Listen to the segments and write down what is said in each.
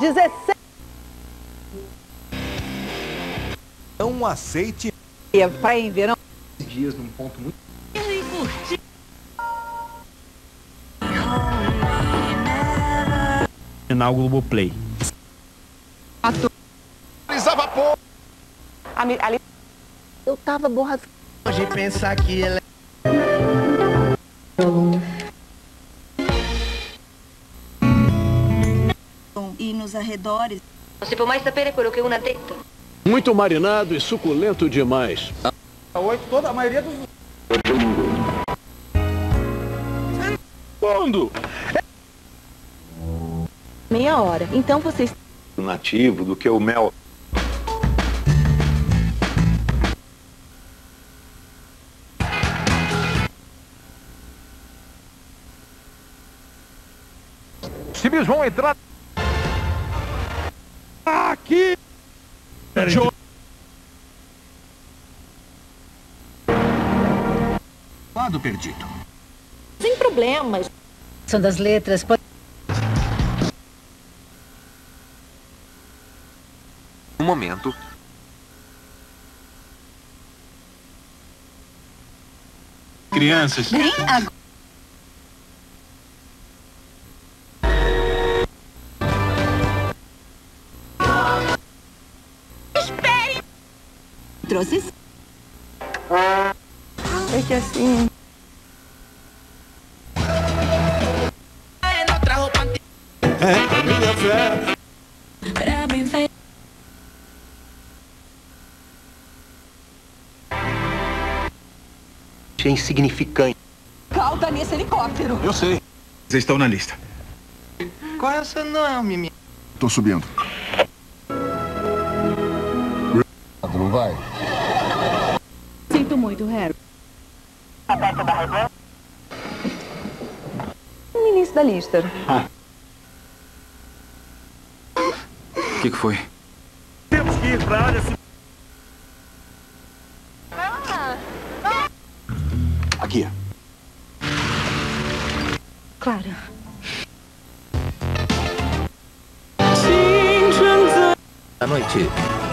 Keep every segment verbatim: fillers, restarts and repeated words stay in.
dezesseis. Não aceite. Praia em verão. Dias num ponto muito... Na Globoplay. Ali, eu tava borrado. Hoje pensar que ela... E nos arredores. Non si può mai sapere quello che uno ha detto. Muito marinado e suculento demais. Oito, toda a maioria dos... Quando? Meia hora. Então vocês... Nativo do que o mel. Os times vão entrar... Aqui! Lado perdido. Sem problemas. São das letras. Pode... Um momento. Crianças. Bem agora. Espere! Trouxe isso? É que assim... É, minha fé. É insignificante. Calda nesse helicóptero. Eu sei. Vocês estão na lista. Qual é essa não, Mimi? Tô subindo. Não vai? Sinto muito, Harry. No início da lista. O que, que foi? Temos que ir pra área... Aqui. Claro. À noite.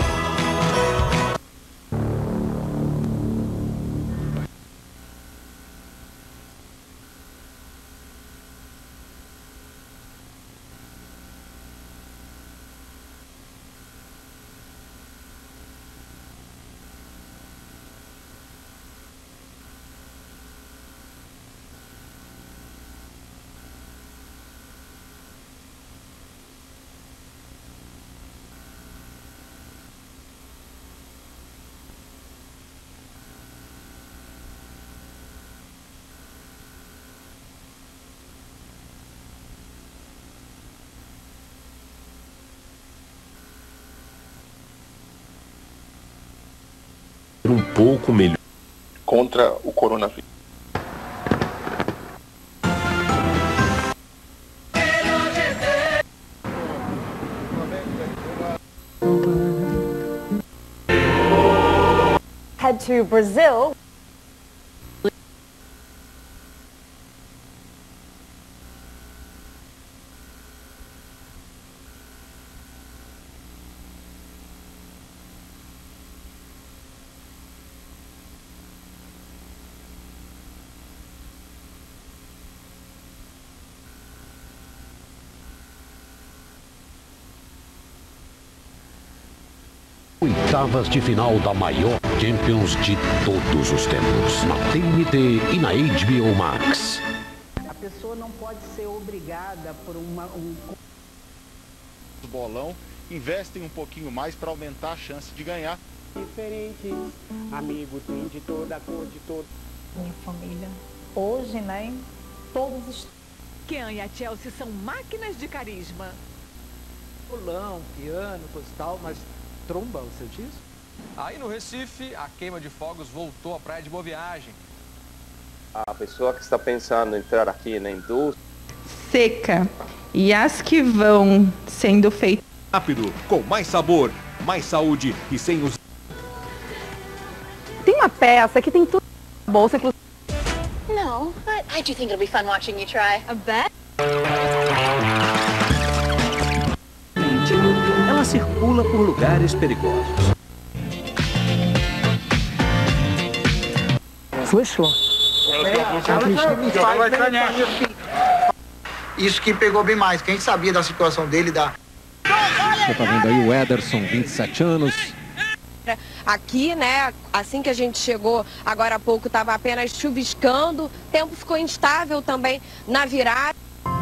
Um pouco melhor. Contra o coronavírus. Head to Brazil. Oitavas de final da maior Champions de todos os tempos. Na T N T e na H B O Max. A pessoa não pode ser obrigada por uma, um... O bolão investem um pouquinho mais para aumentar a chance de ganhar. Diferentes, amigo tem de toda cor, de todo. Minha família. Hoje, né? Todos os... Ken e a Chelsea são máquinas de carisma. Violão, piano, coisa e tal, mas tromba, você diz? Aí no Recife, a queima de fogos voltou à praia de Boa Viagem. A pessoa que está pensando em entrar aqui na indústria... Seca. E as que vão sendo feitas... Rápido, com mais sabor, mais saúde e sem os... Tem uma peça que tem tudo na bolsa, inclusive... No, but I do think it'll be fun watching you try. A bet? ela circula por lugares perigosos. Isso que pegou bem mais. Quem sabia da situação dele, da... Você tá vendo aí o Ederson, vinte e sete anos. Aqui, né, assim que a gente chegou agora há pouco, estava apenas chuviscando, o tempo ficou instável também na virada.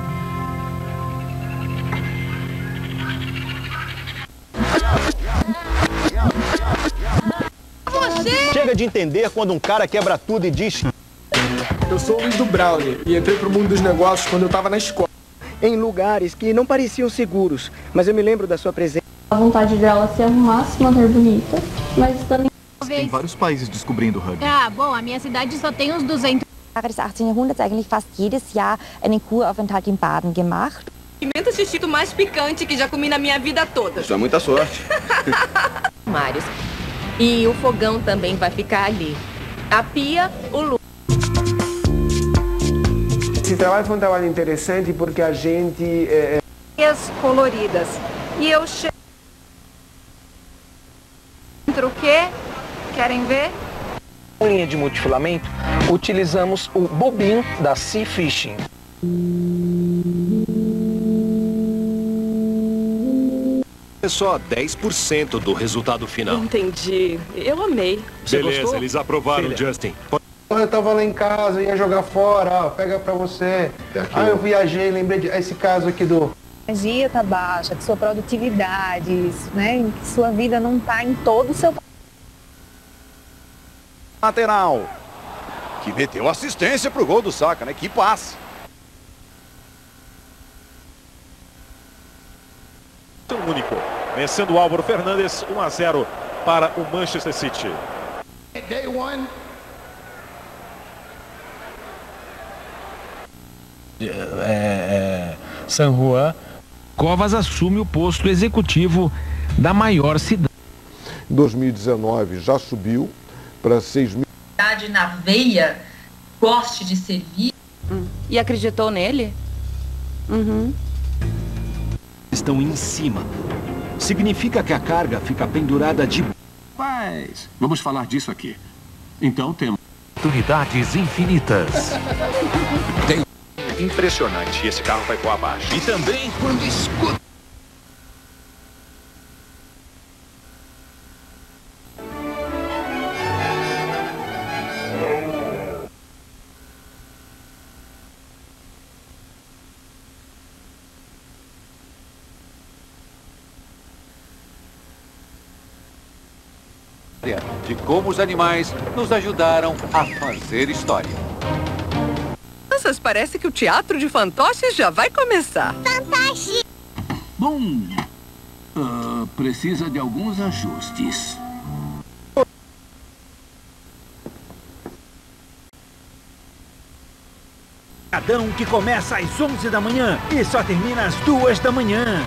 Você... Chega de entender quando um cara quebra tudo e diz... Eu sou o Luiz do Brownie e entrei pro mundo dos negócios quando eu estava na escola. Em lugares que não pareciam seguros, mas eu me lembro da sua presença. A vontade dela se arrumar, se manter bonita, mas também... Tem vários países descobrindo o rugby. Ah, bom, a minha cidade só tem uns duzentos... des achtzehnten Jahrhunderts eigentlich fast jedes Jahr einen Kuraufenthalt em Baden gemacht. Pimenta xixito mais picante que já comi na minha vida toda. Isso é muita sorte. Mários. E o fogão também vai ficar ali. A pia, o lu... Esse trabalho foi um trabalho interessante porque a gente... É... coloridas. E eu chego... O quê? Querem ver? Com linha de multifilamento, utilizamos o bobin da Sea Fishing. É só dez por cento do resultado final. Entendi. Eu amei. Você Beleza, gostou? Eles aprovaram, Filha. Justin. Eu tava lá em casa, ia jogar fora, ó, pega pra você. Ah, eu viajei, lembrei de esse caso aqui do... A energia tá baixa, que sua produtividade, né, que sua vida não tá em todo o seu... Lateral, que meteu assistência pro gol do Saka, né? Que passe. Único, vencendo o Álvaro Fernandes, um a zero para o Manchester City. Day one. É, é, San Juan. Covas assume o posto executivo da maior cidade. Em dois mil e dezenove já subiu para seis mil. Na veia, goste de servir. Hum. E acreditou nele? Uhum. Estão em cima. Significa que a carga fica pendurada de... Mas vamos falar disso aqui. Então temos... Oportunidades infinitas. Tem... Impressionante, esse carro vai por abaixo. E também quando escuta. De como os animais nos ajudaram a fazer história. Nossa, parece que o teatro de fantoches já vai começar. Fantástico! Bom, uh, precisa de alguns ajustes. Adão que começa às onze da manhã e só termina às duas da manhã.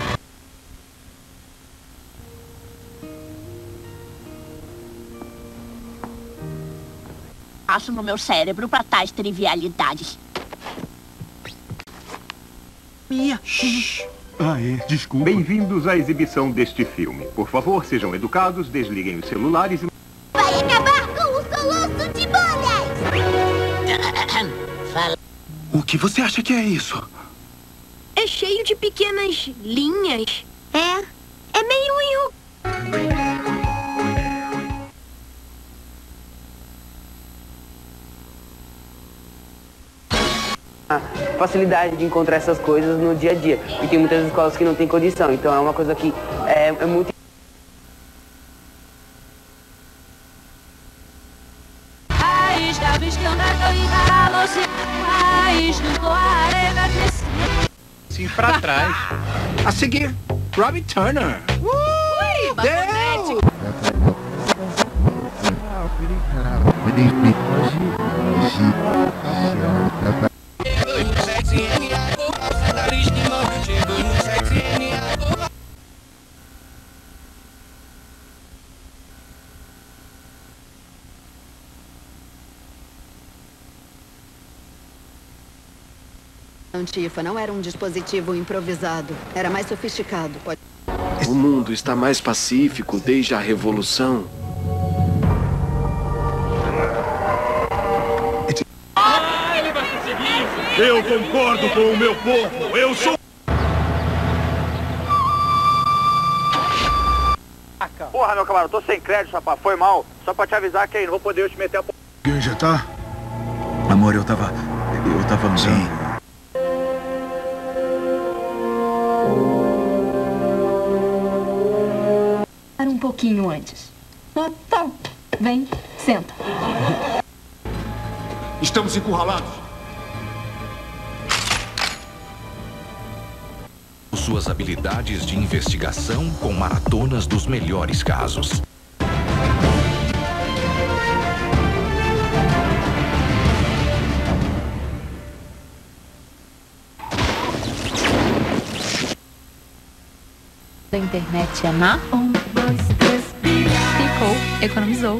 Passo no meu cérebro para tais trivialidades. Mia. Ah, é, desculpa. Bem-vindos à exibição deste filme. Por favor, sejam educados, desliguem os celulares e... Vai acabar com o soluço de bolhas! Fala. O que você acha que é isso? É cheio de pequenas linhas. É, é meio... A facilidade de encontrar essas coisas no dia a dia. E tem muitas escolas que não têm condição, então é uma coisa que é, é muito... Sim, pra trás. A seguir, Robbie Turner. Ui, Deu! Antifa não era um dispositivo improvisado. Era mais sofisticado. Pode... O mundo está mais pacífico desde a Revolução. Eu concordo com o meu povo. Eu sou... Porra, meu camarada, tô sem crédito, rapaz. Foi mal. Só pra te avisar que aí não vou poder eu te meter a... Quem já tá? Amor, eu tava... Eu tava usando... Um pouquinho antes. Tá, tá. Vem, senta. Estamos encurralados. Suas habilidades de investigação com maratonas dos melhores casos. A internet é na... Um, dois, três... Ficou, economizou.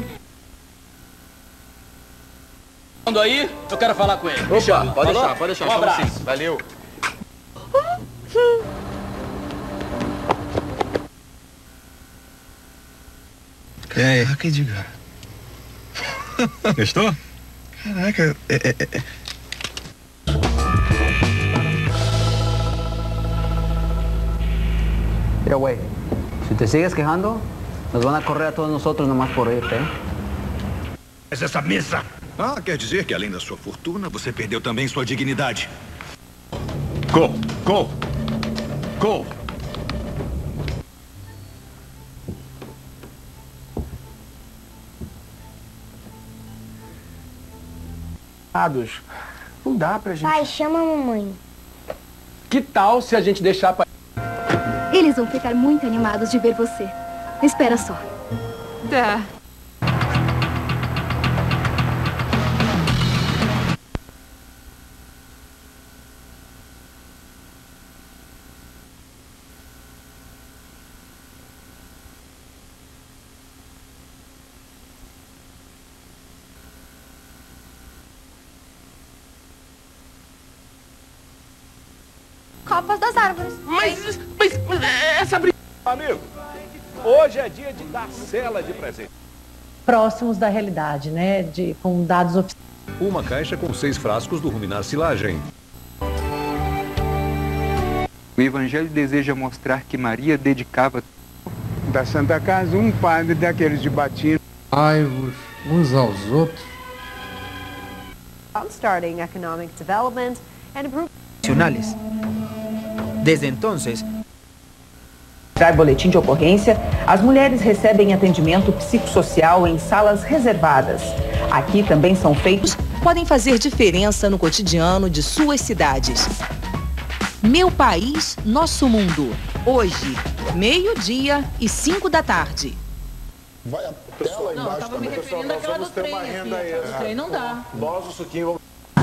Quando aí, eu quero falar com ele. Opa, Chama. pode Falou? deixar, pode deixar. Um abraço. Sim. Valeu. Caraca, Edgar. Gostou? Caraca, é, é, é. Pero güey, si te sigues quejando, nos van a correr a todos nosotros nomás por irte, ¿eh? Mas essa mesa... Ah, quer dizer que além da sua fortuna, você perdeu também sua dignidade. Go, go, go. Não dá pra gente... Pai, chama a mamãe. Que tal se a gente deixar pra... Eles vão ficar muito animados de ver você. Espera só. Tá. Copas das árvores. Mas, mas, mas essa briga... Amigo, hoje é dia de dar cela de presente. Próximos da realidade, né? De, com dados oficiais. Uma caixa com seis frascos do Ruminar Silagem. O Evangelho deseja mostrar que Maria dedicava... Da Santa Casa, um padre daqueles de batina. Ai-vos uns aos outros. Starting economic development and improving... Desde entonces, boletim de ocorrência, as mulheres recebem atendimento psicossocial em salas reservadas. Aqui também são feitos... Podem fazer diferença no cotidiano de suas cidades. Meu País, Nosso Mundo. Hoje, meio-dia e cinco da tarde. Vai até lá embaixo. Não, eu tava me referindo àquela do trem aqui. Do trem não dá. Nós, o suquinho...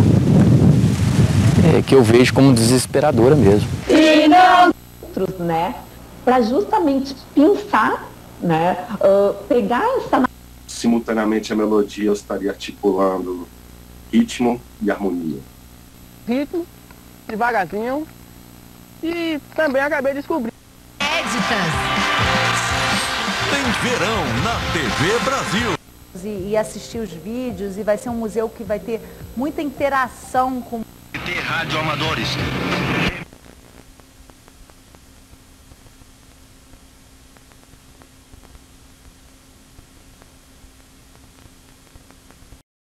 É, que eu vejo como desesperadora mesmo. E não outros, né? Para justamente pensar, né? Uh, pegar essa... Simultaneamente a melodia eu estaria articulando ritmo e harmonia. Ritmo, devagarzinho, e também acabei de descobrir. Éditas. Tem verão na T V Brasil. E, e assistir os vídeos, e vai ser um museu que vai ter muita interação com... Rádio Amadores.